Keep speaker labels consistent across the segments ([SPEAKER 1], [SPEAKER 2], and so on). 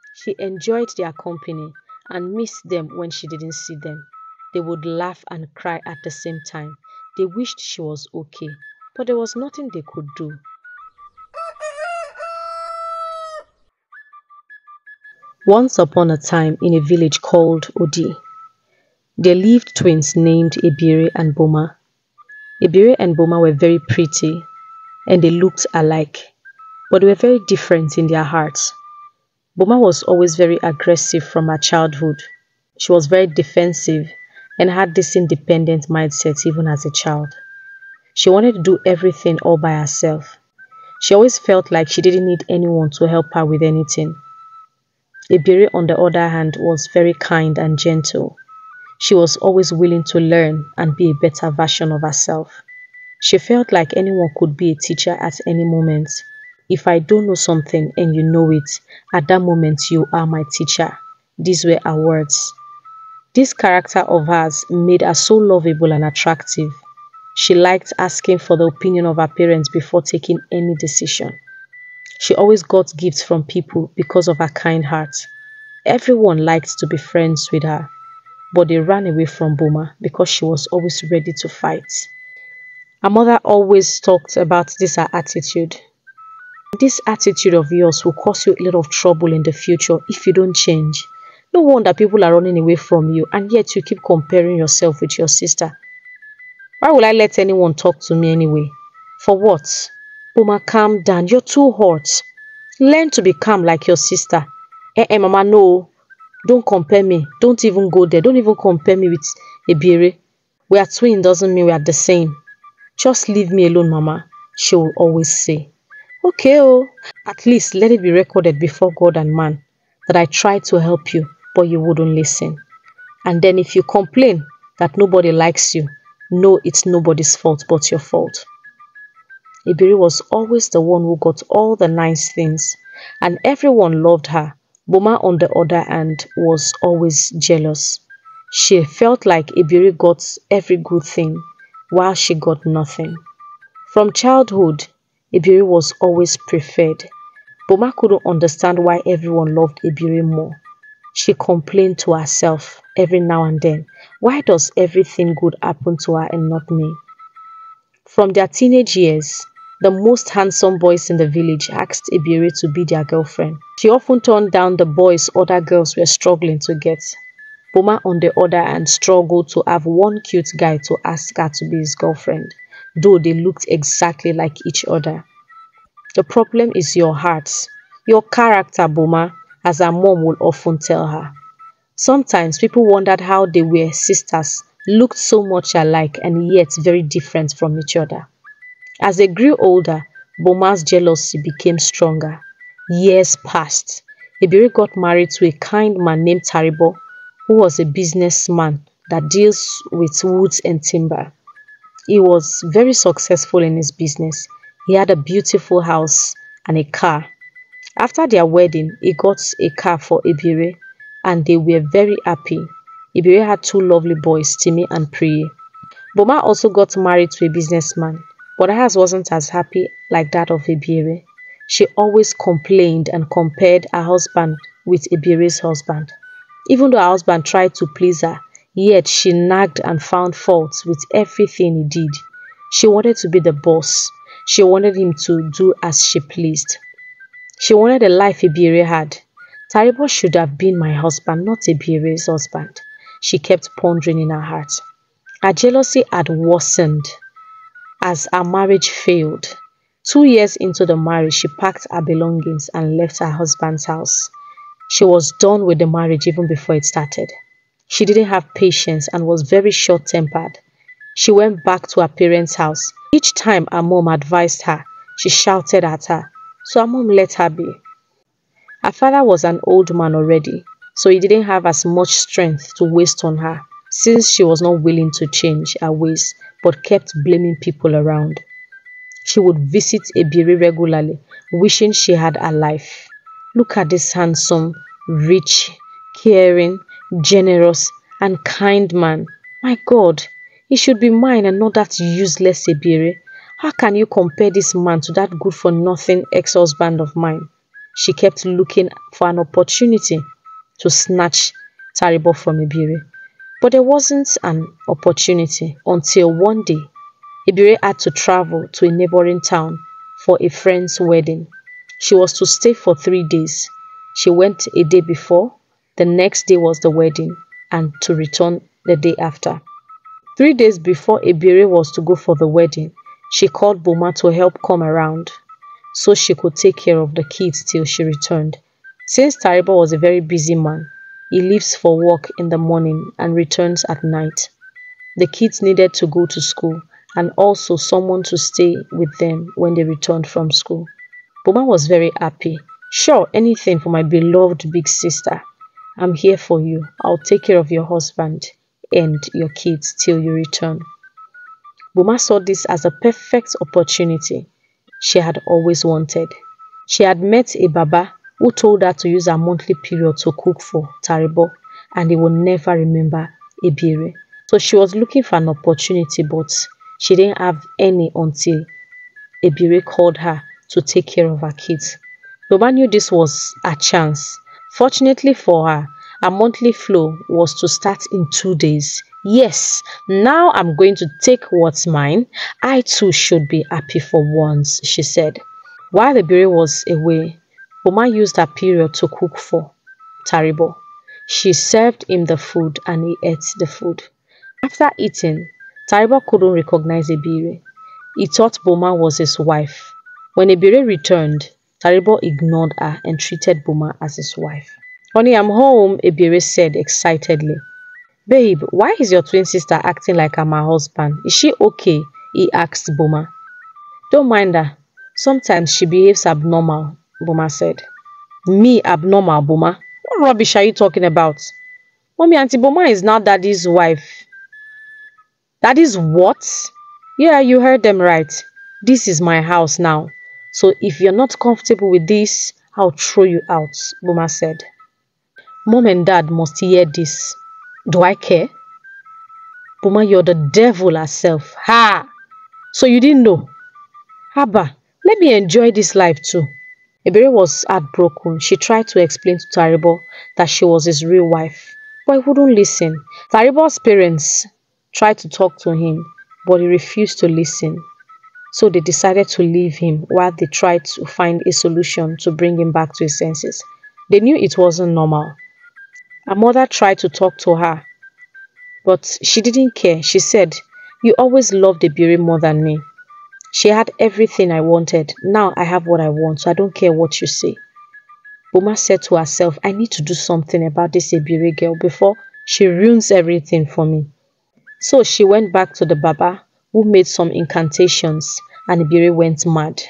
[SPEAKER 1] She enjoyed their company and missed them when she didn't see them. They would laugh and cry at the same time. They wished she was okay, but there was nothing they could do. Once upon a time in a village called Odi, there lived twins named Ebire and Boma. Ebire and Boma were very pretty and they looked alike, but they were very different in their hearts. Boma was always very aggressive from her childhood. She was very defensive and had this independent mindset even as a child. She wanted to do everything all by herself. She always felt like she didn't need anyone to help her with anything. Ebere, on the other hand, was very kind and gentle. She was always willing to learn and be a better version of herself. She felt like anyone could be a teacher at any moment. If I don't know something and you know it, at that moment you are my teacher. These were her words. This character of hers made her so lovable and attractive. She liked asking for the opinion of her parents before taking any decision. She always got gifts from people because of her kind heart. Everyone liked to be friends with her, but they ran away from Boma because she was always ready to fight. Her mother always talked about her attitude. This attitude of yours will cause you a lot of trouble in the future if you don't change. No wonder people are running away from you and yet you keep comparing yourself with your sister. Why will I let anyone talk to me anyway? For what? Boma, calm down. You're too hot. Learn to be calm like your sister. Mama, no. Don't compare me. Don't even go there. Don't even compare me with Ebere. We are twins doesn't mean we are the same. Just leave me alone, Mama, she will always say. Okay, oh, at least let it be recorded before God and man that I tried to help you, but you wouldn't listen. And then if you complain that nobody likes you, know it's nobody's fault but your fault. Ibiri was always the one who got all the nice things, and everyone loved her. Boma, on the other hand, was always jealous. She felt like Ibiri got every good thing, while she got nothing. From childhood, Ibiri was always preferred. Boma couldn't understand why everyone loved Ibiri more. She complained to herself every now and then, why does everything good happen to her and not me? From their teenage years, the most handsome boys in the village asked Ibiri to be their girlfriend. She often turned down the boys other girls were struggling to get. Boma, on the other hand, struggled to have one cute guy to ask her to be his girlfriend, though they looked exactly like each other. The problem is your heart, your character, Boma, as her mom would often tell her. Sometimes people wondered how they were sisters, looked so much alike and yet very different from each other. As they grew older, Boma's jealousy became stronger. Years passed. Ibiri got married to a kind man named Taribo, who was a businessman that deals with woods and timber. He was very successful in his business. He had a beautiful house and a car. After their wedding, he got a car for Ibiri and they were very happy. Ibiri had two lovely boys, Timi and Priye. Boma also got married to a businessman, but hers wasn't as happy like that of Ibiri. She always complained and compared her husband with Ibiri's husband. Even though her husband tried to please her, yet she nagged and found fault with everything he did. She wanted to be the boss. She wanted him to do as she pleased. She wanted the life Ibiri had. Taribo should have been my husband, not Ibiri's husband. She kept pondering in her heart. Her jealousy had worsened as her marriage failed. 2 years into the marriage, she packed her belongings and left her husband's house. She was done with the marriage even before it started. She didn't have patience and was very short-tempered. She went back to her parents' house. Each time her mom advised her, she shouted at her, so her mom let her be. Her father was an old man already, so he didn't have as much strength to waste on her, since she was not willing to change her ways but kept blaming people around. She would visit Ibiri regularly, wishing she had her life. Look at this handsome, rich, caring, generous, and kind man. My God, he should be mine and not that useless Ibiri. How can you compare this man to that good-for-nothing ex-husband of mine? she kept looking for an opportunity to snatch Taribo from Ibiri. But there wasn't an opportunity until one day Ibiri had to travel to a neighboring town for a friend's wedding. She was to stay for 3 days. She went a day before, the next day was the wedding, and to return the day after. 3 days before Ibiri was to go for the wedding, she called Boma to help come around so she could take care of the kids till she returned. Since Taribo was a very busy man, he leaves for work in the morning and returns at night. The kids needed to go to school and also someone to stay with them when they returned from school. Boma was very happy. Sure, anything for my beloved big sister. I'm here for you. I'll take care of your husband and your kids till you return. Boma saw this as a perfect opportunity she had always wanted. She had met a Baba who told her to use her monthly period to cook for Taribo, and he would never remember Ibiri. So she was looking for an opportunity, but she didn't have any until Ibiri called her to take care of her kids. Baba knew this was a chance. Fortunately for her, her monthly flow was to start in 2 days. Yes, now I'm going to take what's mine. I too should be happy for once, she said. While Ibiri was away, Boma used her period to cook for Taribo. She served him the food and he ate the food. After eating, Taribo couldn't recognize Ibiri. He thought Boma was his wife. When Ibiri returned, Taribo ignored her and treated Boma as his wife. Honey, I'm home, Ibiri said excitedly. Babe, why is your twin sister acting like I'm her husband? Is she okay? He asked Boma. Don't mind her. Sometimes she behaves abnormal, Boma said. Me abnormal, Boma? What rubbish are you talking about? Mommy, Auntie Boma is now Daddy's wife. Daddy's what? Yeah, you heard them right. This is my house now. So if you're not comfortable with this, I'll throw you out, Boma said. Mom and Dad must hear this. Do I care? Boma, you're the devil herself. Ha! So you didn't know? Haba, let me enjoy this life too. Ibiri was heartbroken. She tried to explain to Taribo that she was his real wife, but he wouldn't listen. Taribo's parents tried to talk to him, but he refused to listen. So they decided to leave him while they tried to find a solution to bring him back to his senses. They knew it wasn't normal. Her mother tried to talk to her, but she didn't care. She said, "You always loved Ibiri more than me. She had everything I wanted. Now I have what I want, so I don't care what you say." Boma said to herself, I need to do something about this Ibiri girl before she ruins everything for me. So she went back to the Baba, who made some incantations, and Ibiri went mad.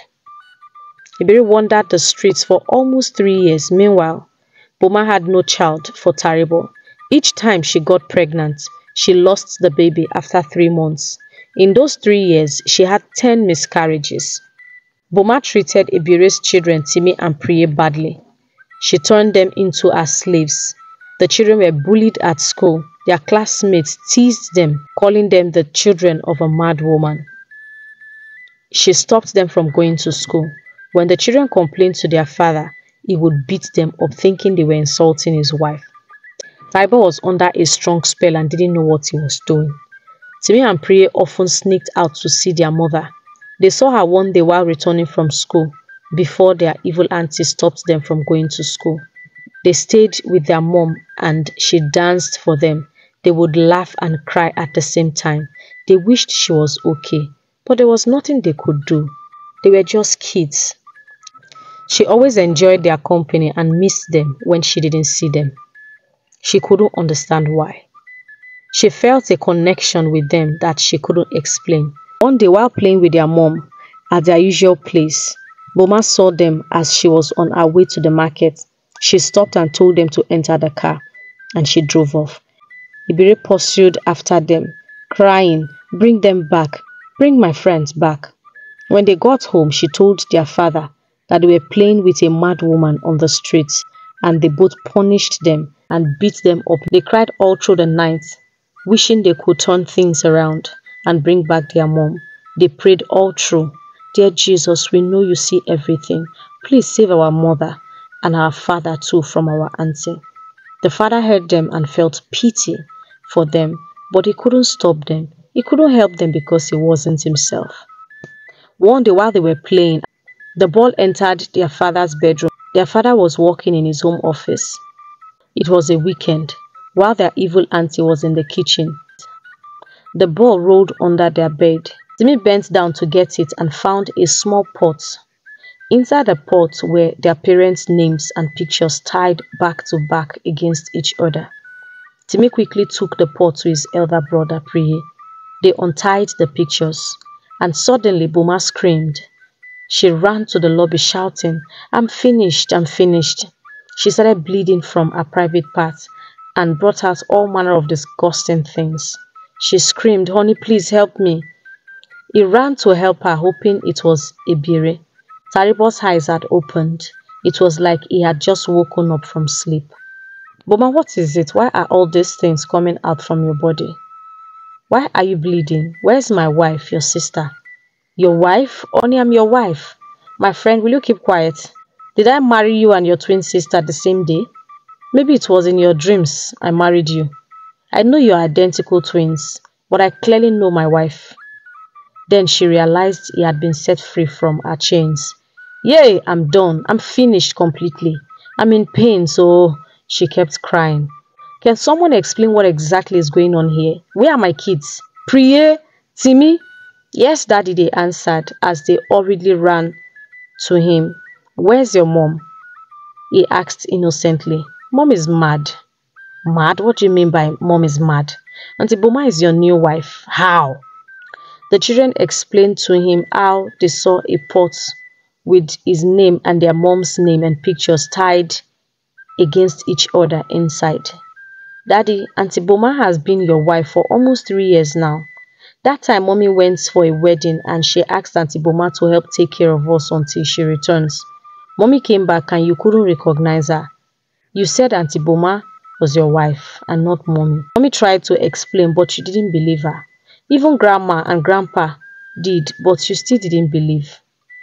[SPEAKER 1] Ibiri wandered the streets for almost 3 years. Meanwhile, Boma had no child for Taribo. Each time she got pregnant, she lost the baby after 3 months. In those 3 years, she had 10 miscarriages. Boma treated Ibiri's children, Timi and Priye, badly. She turned them into her slaves. The children were bullied at school. Their classmates teased them, calling them the children of a mad woman. She stopped them from going to school. When the children complained to their father, he would beat them up, thinking they were insulting his wife. Taribo was under a strong spell and didn't know what he was doing. Timi and Priye often sneaked out to see their mother. They saw her one day while returning from school, before their evil auntie stopped them from going to school. They stayed with their mom and she danced for them. They would laugh and cry at the same time. They wished she was okay, but there was nothing they could do. They were just kids. She always enjoyed their company and missed them when she didn't see them. She couldn't understand why. She felt a connection with them that she couldn't explain. One day while playing with their mom at their usual place, Boma saw them as she was on her way to the market. She stopped and told them to enter the car, and she drove off. Ibiri pursued after them, crying, "Bring them back, bring my friends back." When they got home, she told their father that they were playing with a mad woman on the streets, and they both punished them and beat them up. They cried all through the night, wishing they could turn things around and bring back their mom. They prayed all through. "Dear Jesus, we know you see everything. Please save our mother. and our father too from our auntie. The father heard them and felt pity for them, but he couldn't stop them. He couldn't help them because he wasn't himself. One day while they were playing, the ball entered their father's bedroom. Their father was working in his home office. It was a weekend, while their evil auntie was in the kitchen. The ball rolled under their bed. Timmy bent down to get it and found a small pot. Inside the pot were their parents' names and pictures tied back to back against each other. Timmy quickly took the pot to his elder brother, Priye. They untied the pictures, and suddenly Boma screamed. She ran to the lobby shouting, "I'm finished, I'm finished." She started bleeding from her private part and brought out all manner of disgusting things. She screamed, "Honey, please help me." He ran to help her, hoping it was Ebire. Taribo's eyes had opened. It was like he had just woken up from sleep. "Boma, what is it? Why are all these things coming out from your body? Why are you bleeding? Where's my wife, your sister?" "Your wife? Only I'm your wife. My friend, will you keep quiet? Did I marry you and your twin sister the same day? Maybe it was in your dreams I married you. I know you're identical twins, but I clearly know my wife." Then she realized he had been set free from her chains. "Yay, I'm done. I'm finished completely. I'm in pain, so..." She kept crying. "Can someone explain what exactly is going on here? Where are my kids? Priye? Timmy?" "Yes, Daddy," they answered as they hurriedly ran to him. "Where's your mom?" he asked innocently. "Mom is mad." "Mad? What do you mean by mom is mad?" "Auntie Boma is your new wife." "How?" The children explained to him how they saw a pot with his name and their mom's name and pictures tied against each other inside. "Daddy, Auntie Boma has been your wife for almost 3 years now. That time mommy went for a wedding and she asked Auntie Boma to help take care of us until she returns. Mommy came back and you couldn't recognize her. You said Auntie Boma was your wife and not mommy." Mommy tried to explain, but you didn't believe her. Even grandma and grandpa did, but you still didn't believe.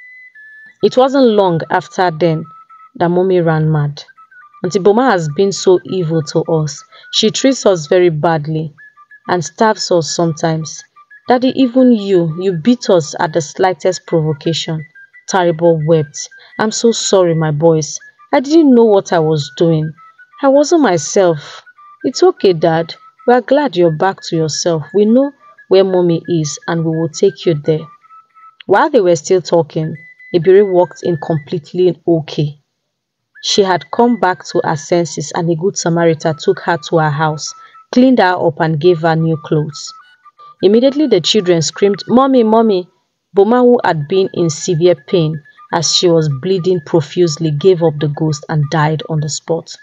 [SPEAKER 1] It wasn't long after then that mommy ran mad. "Auntie Boma has been so evil to us. She treats us very badly and starves us sometimes. Daddy, even you beat us at the slightest provocation." Taribo wept. "I'm so sorry, my boys. I didn't know what I was doing. I wasn't myself." "It's okay, Dad. We are glad you're back to yourself. We know where mommy is and we will take you there." While they were still talking, Ibiri walked in completely okay. She had come back to her senses and a good Samaritan took her to her house, cleaned her up and gave her new clothes. Immediately the children screamed, "Mommy, mommy!" Boma, who had been in severe pain as she was bleeding profusely, gave up the ghost and died on the spot.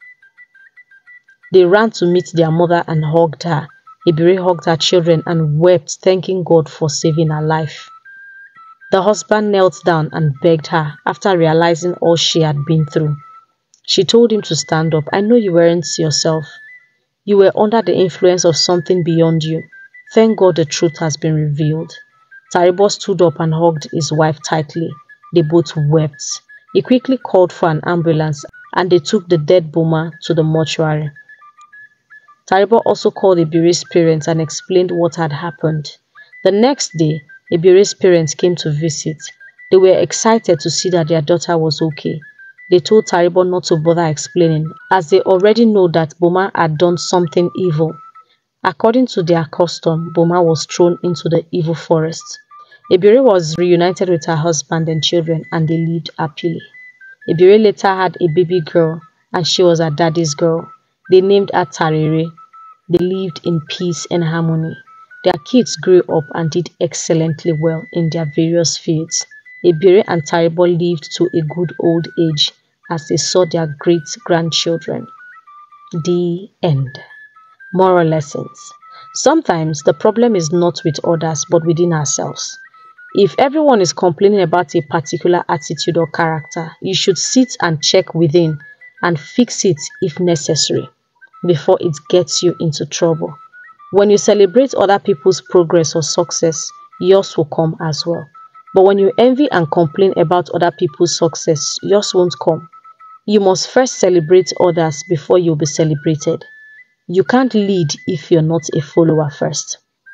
[SPEAKER 1] They ran to meet their mother and hugged her. Ibiri hugged her children and wept, thanking God for saving her life. The husband knelt down and begged her after realizing all she had been through. She told him to stand up. "I know you weren't yourself. You were under the influence of something beyond you. Thank God the truth has been revealed." Taribo stood up and hugged his wife tightly. They both wept. He quickly called for an ambulance and they took the dead Boma to the mortuary. Taribo also called Ibiri's parents and explained what had happened. The next day, Ibiri's parents came to visit. They were excited to see that their daughter was okay. They told Taribo not to bother explaining, as they already know that Boma had done something evil. According to their custom, Boma was thrown into the evil forest. Ibiri was reunited with her husband and children and they lived happily. Ibiri later had a baby girl and she was her daddy's girl. They named her Tarere. They lived in peace and harmony. Their kids grew up and did excellently well in their various fields. Ibiri and Taribo lived to a good old age as they saw their great-grandchildren. The end. Moral lessons. Sometimes the problem is not with others but within ourselves. If everyone is complaining about a particular attitude or character, you should sit and check within and fix it if necessary before it gets you into trouble. When you celebrate other people's progress or success, yours will come as well. But when you envy and complain about other people's success, yours won't come. You must first celebrate others before you'll be celebrated. You can't lead if you're not a follower first.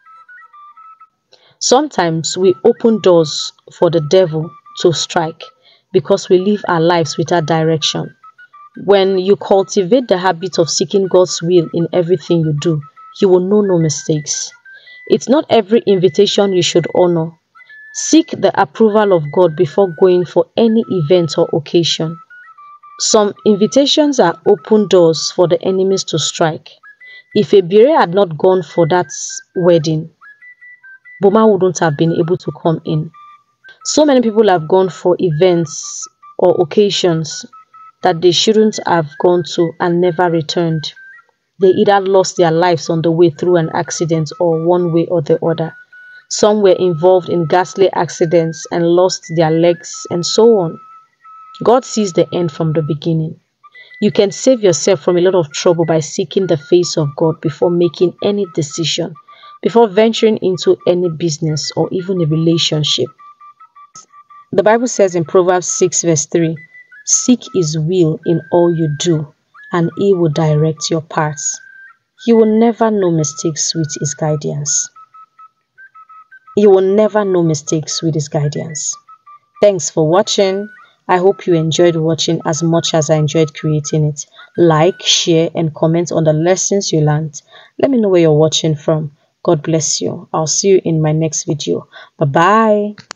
[SPEAKER 1] Sometimes we open doors for the devil to strike because we live our lives without direction. When you cultivate the habit of seeking God's will in everything you do, you will know no mistakes. It's not every invitation you should honor. Seek the approval of God before going for any event or occasion. Some invitations are open doors for the enemies to strike. If Ebire had not gone for that wedding, Boma wouldn't have been able to come in. So many people have gone for events or occasions that they shouldn't have gone to and never returned. They either lost their lives on the way through an accident or one way or the other. Some were involved in ghastly accidents and lost their legs and so on. God sees the end from the beginning. You can save yourself from a lot of trouble by seeking the face of God before making any decision, before venturing into any business or even a relationship. The Bible says in Proverbs 6 verse 3, "Seek His will in all you do, and He will direct your paths." You will never know mistakes with His guidance. You will never know mistakes with His guidance. Thanks for watching. I hope you enjoyed watching as much as I enjoyed creating it. Like, share, and comment on the lessons you learned. Let me know where you're watching from. God bless you. I'll see you in my next video. Bye-bye.